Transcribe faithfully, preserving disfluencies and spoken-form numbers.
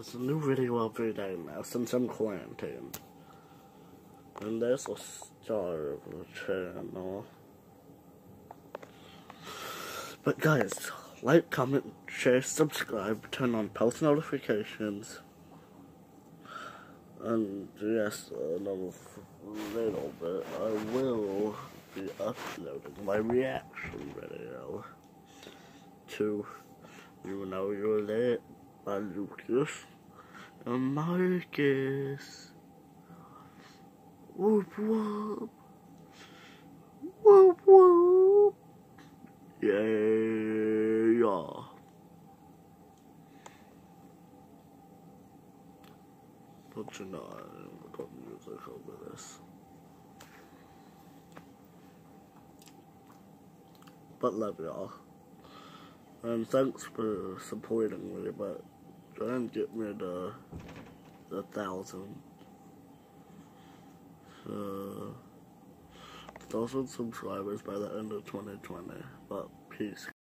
guys, a new video every day now since I'm quarantined. And there's a star of the channel. But guys, like, comment, share, subscribe, turn on post notifications. And yes, another little bit, I will be uploading my reaction video to You Know You're Lit by Lucas and Marcus. Whoop whoop. Whoop whoop. Yeah. But you know, I put music over this. But love y'all. And thanks for supporting me, but try and get me to the thousand. Uh, thousand subscribers by the end of twenty twenty. But peace.